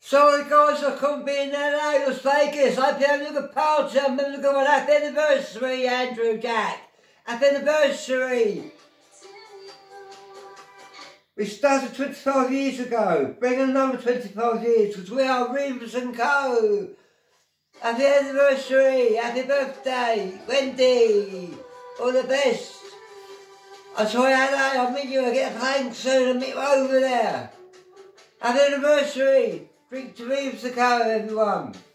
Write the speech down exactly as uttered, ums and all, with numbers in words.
Sorry guys, I couldn't be in L A, Las Vegas. I hope you had a good party. I'm having a good one. Happy anniversary, Andrew Jack. Happy anniversary. We started twenty-five years ago. Bring another twenty-five years, because we are Revis and Co. Happy anniversary. Happy birthday, Wendy. All the best. I'll try L A. I'll meet you. I'll get a plane soon. I'll meet you over there. Happy anniversary. Drink to Revis and Co, everyone.